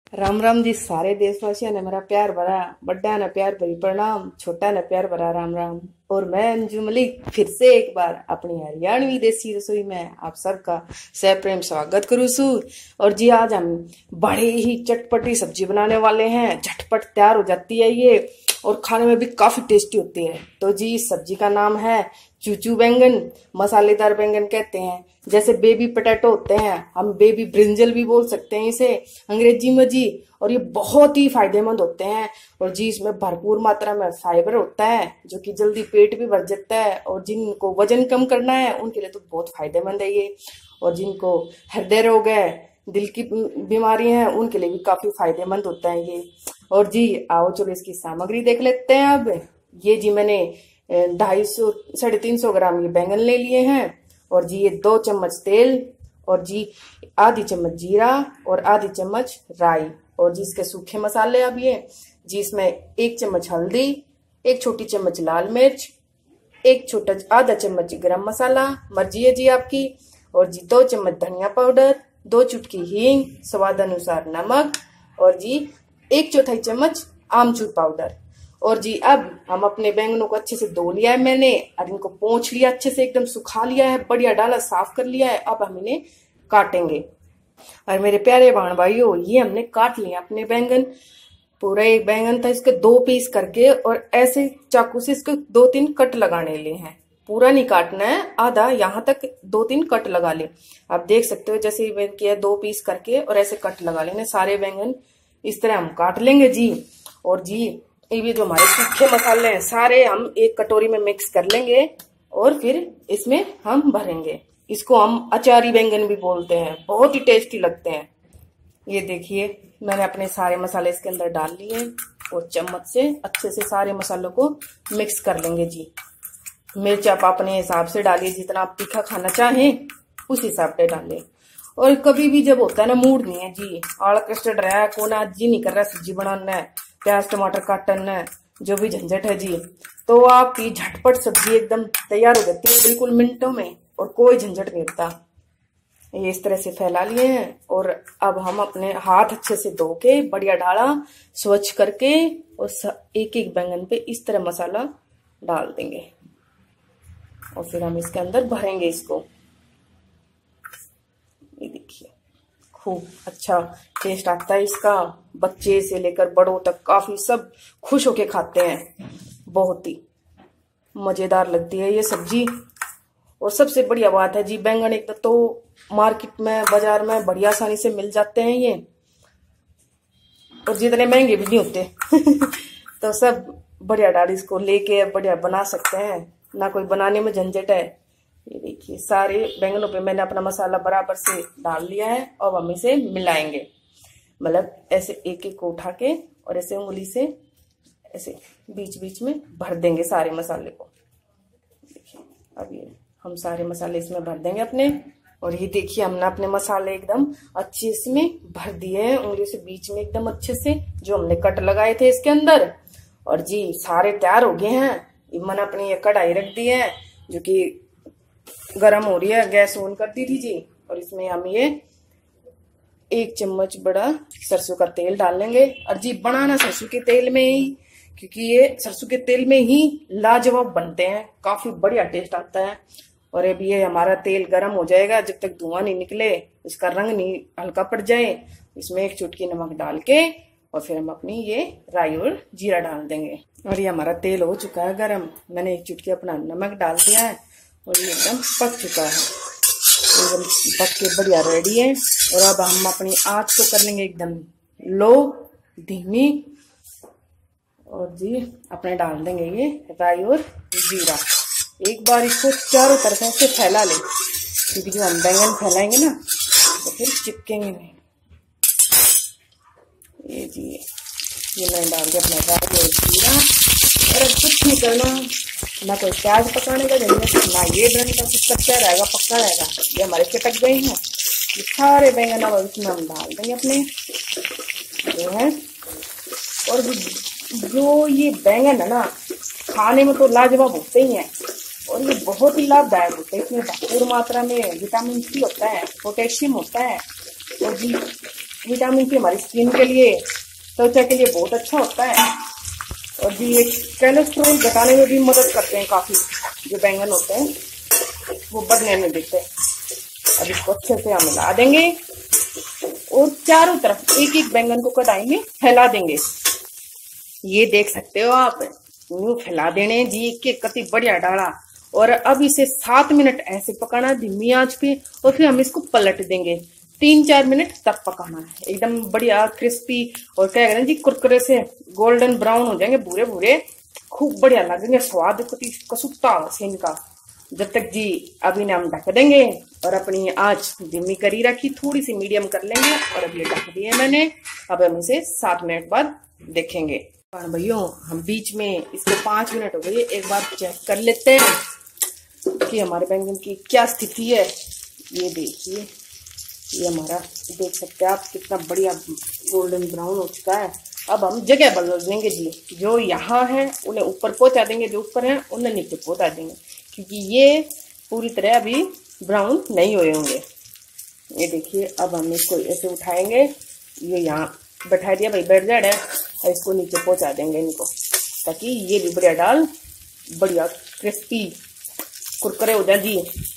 राम राम जी सारे देशवासियों ने मेरा प्यार भरा बड्डा ने प्यार भरी प्रणाम, छोटा ने प्यार भरा राम राम। और मैं अंजू मलिक फिर से एक बार अपनी हरियाणवी देसी रसोई में आप सबका सप्रेम स्वागत करूँ सू। और जी आज हम बड़े ही चटपटी सब्जी बनाने वाले हैं। झटपट तैयार हो जाती है ये और खाने में भी काफी टेस्टी होती है। तो जी इस सब्जी का नाम है चूचू बैंगन। मसालेदार बैंगन कहते हैं, जैसे बेबी पोटैटो होते हैं, हम बेबी ब्रिंजल भी बोल सकते हैं इसे अंग्रेजी में जी। और ये बहुत ही फायदेमंद होते हैं और जी इसमें भरपूर मात्रा में फाइबर होता है जो कि जल्दी पेट भी भर जाता है। और जिनको वजन कम करना है उनके लिए तो बहुत फायदेमंद है ये। और जिनको हृदय रोग है, दिल की बीमारी है, उनके लिए भी काफी फायदेमंद होता है ये। और जी आओ चलो इसकी सामग्री देख लेते हैं। अब ये जी मैंने 250 350 ग्राम ये बैंगन ले लिए हैं। और जी ये 2 चम्मच तेल और जी आधी चम्मच जीरा और आधी चम्मच राई। और जी इसके सूखे मसाले अब ये जी इसमें 1 चम्मच हल्दी, 1 छोटी चम्मच लाल मिर्च, आधा चम्मच गरम मसाला, मर्जी है जी आपकी। और जी 2 चम्मच धनिया पाउडर, 2 चुटकी हींग, स्वाद अनुसार नमक और जी 1/4 चम्मच आमचूर पाउडर। और जी अब हम अपने बैंगनों को अच्छे से धो लिया है मैंने और इनको पोंछ लिया, अच्छे से एकदम सुखा लिया है, बढ़िया डाला साफ कर लिया है। अब हम इन्हें काटेंगे। और मेरे प्यारे बहन भाइयों ये हमने काट लिया अपने बैंगन। पूरा एक बैंगन था, इसके 2 पीस करके और ऐसे चाकू से इसके 2-3 कट लगाने लिए हैं। पूरा नहीं काटना है, आधा यहाँ तक 2-3 कट लगा ले। आप देख सकते हो जैसे मैंने किया 2 पीस करके और ऐसे कट लगा लेने सारे बैंगन। इस तरह हम काट लेंगे जी। और जी ये जो हमारे सूखे मसाले हैं सारे हम एक कटोरी में मिक्स कर लेंगे और फिर इसमें हम भरेंगे। इसको हम अचारी बैंगन भी बोलते हैं, बहुत ही टेस्टी लगते हैं। ये देखिए मैंने अपने सारे मसाले इसके अंदर डाल लिए और चम्मच से अच्छे से सारे मसालों को मिक्स कर लेंगे जी। मिर्च आप अपने हिसाब से डालिए, जितना आप तीखा खाना चाहें उस हिसाब से डालिए। और कभी भी जब होता है ना मूड नहीं है जी, आड़ कस्टर्ड रहा है, कोना जी नहीं कर रहा सब्जी बनाना है, प्याज टमाटर काटना है, जो भी झंझट है जी, तो आपकी झटपट सब्जी एकदम तैयार हो जाती है बिल्कुल मिनटों में और कोई झंझट नहीं होता। ये इस तरह से फैला लिए हैं और अब हम अपने हाथ अच्छे से धो के बढ़िया डाला स्वच्छ करके और एक एक बैंगन पे इस तरह मसाला डाल देंगे और फिर हम इसके अंदर भरेंगे इसको। ये देखिए खूब अच्छा टेस्ट आता है इसका, बच्चे से लेकर बड़ों तक काफी सब खुश होके खाते हैं। बहुत ही मजेदार लगती है ये सब्जी। और सबसे बढ़िया बात है जी बैंगन एक तो मार्केट में बाजार में बढ़िया आसानी से मिल जाते हैं ये और जितने महंगे भी नहीं होते तो सब बढ़िया डाल इसको लेके बढ़िया बना सकते हैं, ना कोई बनाने में झंझट है। ये देखिए सारे बैंगनों पे मैंने अपना मसाला बराबर से डाल लिया है। अब हम इसे मिलाएंगे, मतलब ऐसे एक एक को उठा के और ऐसे उंगली से ऐसे बीच बीच में भर देंगे सारे मसाले को। देखिए अब ये हम सारे मसाले इसमें भर देंगे अपने। और ये देखिए हमने अपने मसाले एकदम अच्छे इसमें भर दिए हैं, उंगली से बीच में एकदम अच्छे से, जो हमने कट लगाए थे इसके अंदर। और जी सारे तैयार हो गए हैं। मैंने अपनी ये कढ़ाई रख दी है जो कि गरम हो रही है, गैस ऑन कर दी थी जी। और इसमें हम ये 1 चम्मच बड़ा सरसों का तेल डाल लेंगे। और जी बनाना सरसों के तेल में ही, क्योंकि ये सरसों के तेल में ही लाजवाब बनते हैं, काफी बढ़िया टेस्ट आता है। और अब ये हमारा तेल गरम हो जाएगा, जब तक धुआं नहीं निकले, इसका रंग नहीं हल्का पड़ जाए, इसमें 1 चुटकी नमक डाल के और फिर हम अपनी ये राई और जीरा डाल देंगे। और ये हमारा तेल हो चुका है गरम, मैंने 1 चुटकी अपना नमक डाल दिया है और ये एकदम पक चुका है, एकदम पक के बढ़िया रेडी है। और अब हम अपनी आंच को कर लेंगे एकदम लो धीमी। और जी अपने डाल देंगे ये राई और जीरा। एक बार इसको चारों तरफ से फैला ले, क्योंकि जो हम बैंगन फैलाएंगे ना तो फिर चिपकेंगे नहीं। ये जी ये मैंने डाल दिया अपना राई और जीरा। और अब कुछ नहीं करना, ना कोई प्याज पकाने का झंझट, ना ये बैंगन का कुछ कच्चा रहेगा पक्का रहेगा। ये हमारे चटक गए हैं, ये सारे बैंगन अब इसमें हम डाल देंगे अपने जो है। और जो ये बैंगन है ना खाने में तो लाजवाब होते ही हैं और ये बहुत ही लाभदायक होते हैं। इसमें भरपूर मात्रा में विटामिन सी होता है, पोटेशियम होता है। और जी विटामिन सी हमारी स्किन के लिए, त्वचा के लिए बहुत अच्छा होता है। और जी ये कोलेस्ट्रॉल घटाने में भी मदद करते हैं काफी। जो बैंगन होते हैं वो बढ़ने नहीं देते। अब इसको अच्छे से हम मिला देंगे और चारों तरफ एक एक बैंगन को कढ़ाई में फैला देंगे। ये देख सकते हो आप, यूं फैला देने जी के कति बढ़िया डाला। और अब इसे 7 मिनट ऐसे पकाना धीमी आंच पे, और फिर हम इसको पलट देंगे। 3-4 मिनट तक पकाना है, एकदम बढ़िया क्रिस्पी और क्या करें जी कुरकुरे से गोल्डन ब्राउन हो जाएंगे, भूरे भूरे, खूब बढ़िया लगेंगे, स्वाद कसुत्ता सेन का। जब तक जी अभी ने हम ढक देंगे और अपनी आंच धीमी करी रखी, थोड़ी सी मीडियम कर लेंगे। और अब ये ढक दिए मैंने। अब हम इसे 7 मिनट बाद देखेंगे। भैया हम बीच में इसको 5 मिनट हो गए, एक बार चेक कर लेते हैं कि हमारे बैंगन की क्या स्थिति है। ये देखिए, ये हमारा देख सकते हैं आप कितना बढ़िया गोल्डन ब्राउन हो चुका है। अब हम जगह बदल देंगे जी, जो यहाँ है उन्हें ऊपर पहुंचा देंगे, जो ऊपर है उन्हें नीचे पहुंचा देंगे, क्योंकि ये पूरी तरह अभी ब्राउन नहीं हुए होंगे। ये देखिए, अब हम इसको ऐसे उठाएंगे, ये यहाँ बैठा दिया भाई, बैठ जा रहा है, और इसको नीचे पहुंचा देंगे इनको, ताकि ये भी बढ़िया डाल बढ़िया क्रिस्पी कुरकुरे हो जाए जी।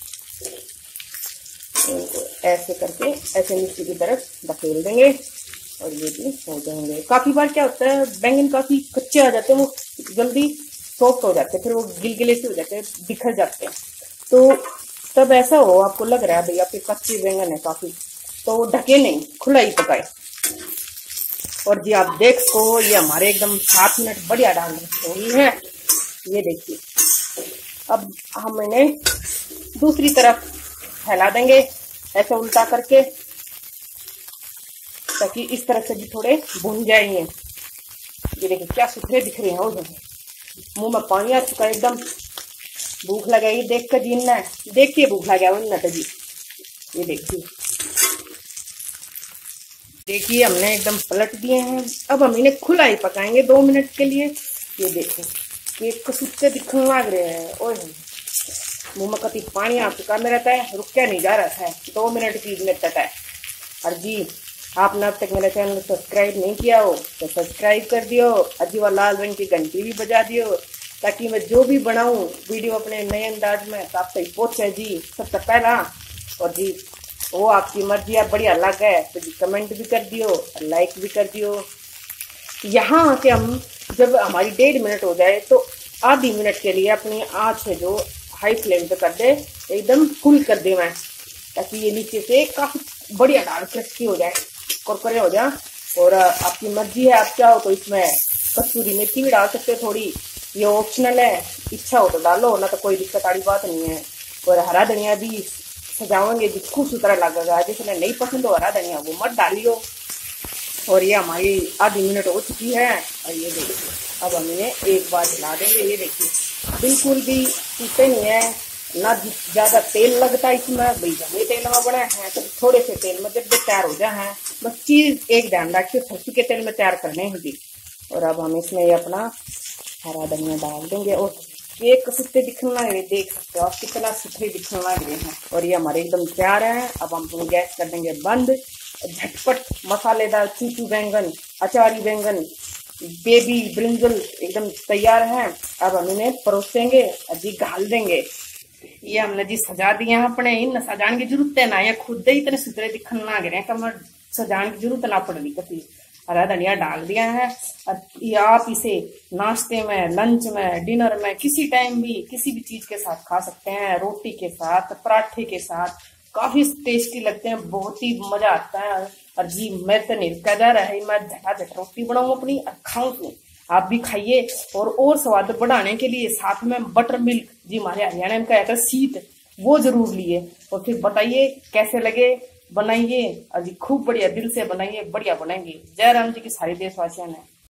इनको ऐसे करके ऐसे नीचे की तरफ धकेल देंगे और ये भी हो जाएंगे। काफी बार क्या होता है, बैंगन काफी कच्चे आ जाते हैं, वो जल्दी सॉफ्ट हो जाते हैं, फिर वो गिलगिले से हो जाते हैं, बिखर जाते हैं। तो तब ऐसा हो, आपको लग रहा है भाई आपके कच्चे बैंगन है काफी, तो ढके नहीं, खुला ही पकाए। और जी आप देख सको, ये हमारे एकदम 7 मिनट बढ़िया डाल हुई है। ये देखिए, अब हम इन्हें दूसरी तरफ फैला देंगे ऐसे उल्टा करके, ताकि इस तरह से भी थोड़े भुन जाएंगे। ये देखिए क्या सुथरे दिख रहे हैं, वो मुंह में पानी आ चुका है एकदम। भूख लगाई देख कर जीना है, देखिए भूख लगा वरना तो जी। ये देखिए हमने एकदम पलट दिए हैं। अब हम इन्हें खुला ही पकाएंगे 2 मिनट के लिए। ये देखिए केक को सुत्ते दिखने लग रहे हैं, ओए मुंह में कति पानी आ चुका मेरा, है रुक क्या नहीं जा रहा है, 2 मिनट की तक है। और जी आपने अब तक मेरा चैनल सब्सक्राइब नहीं किया हो तो सब्सक्राइब कर दियो, अजी वाला लाल रंग की घंटी भी बजा दियो, ताकि मैं जो भी बनाऊं वीडियो अपने नए अंदाज में आप तक पहुंचे जी सबसे पहला। और जी वो आपकी मर्जी है, बढ़िया लगा है तो जी कमेंट भी कर दियो और लाइक भी कर दियो। यहाँ से हम जब हमारी 1.5 मिनट हो जाए तो आधी मिनट के लिए अपनी आँच है जो हाई फ्लेम पे कर दे, एकदम फुल कर दे मैं, ताकि ये नीचे से काफी बढ़िया डाल क्रिस्पी हो जाए, कुरकुरे हो जाए। और आपकी मर्जी है, आप चाहो तो इसमें कसूरी मेथी भी डाल सकते हो थोड़ी, ये ऑप्शनल है, इच्छा हो तो डालो, ना तो कोई दिक्कत वाली बात नहीं है। और हरा धनिया भी सजाओगे जिस खूब सुथरा लगेगा, जिसने नहीं पसंद हो हरा धनिया वो मत डालियो। और ये हमारी आधी मिनट हो चुकी है। और ये देखिए अब हम इन्हें एक बार हिला देंगे। ये देखिए बिल्कुल भी टूटे नहीं है, ना ज्यादा तेल लगता है इसमें, भाई जमे तेल में बना है तो थोड़े से तेल में जब तैयार हो जाए हैं। बस चीज एक ध्यान रखिए, सरसों के तेल में तैयार करने हैं जी। और अब हम इसमें ये अपना हरा धनिया डाल देंगे और केक सुथरे दिखने लग रहे, देख सकते हो आप कितना सुथरे दिखने लग रहे हैं। और ये हमारे एकदम तैयार है। अब हम गैस कर देंगे बंद। झटपट मसालेदार चूचू बैंगन, अचारी बैंगन, बेबी ब्रिंजल एकदम तैयार है। अब हम इन्हें परोसेंगे और जी घाल देंगे। ये हमने जी सजा दिए हैं अपने, इन सजाने की जरूरत है ना, ये खुद ही इतने सुथरे दिखने लग रहे हैं, कमर सजाने की जरूरत ना पड़ रही कभी। हरा धनिया डाल दिया है। आप इसे नाश्ते में, लंच में, डिनर में, किसी टाइम भी किसी भी चीज के साथ खा सकते हैं, रोटी के साथ, पराठे के साथ, काफी टेस्टी लगते हैं, बहुत ही मजा आता है। और जी मैं तो नहीं जा रहा है, मैं झटाझट रोटी बनाऊं अपनी और खाऊं, आप भी खाइए। और स्वाद बढ़ाने के लिए साथ में बटर मिल्क, जी हमारे हरियाणा में कहते हैं शीत, वो जरूर लिए। और फिर बताइए कैसे लगे, बनाइए और जी खूब बढ़िया दिल से बनाइए, बढ़िया बनाएंगे। जय राम जी की सारी देशवासियों ने।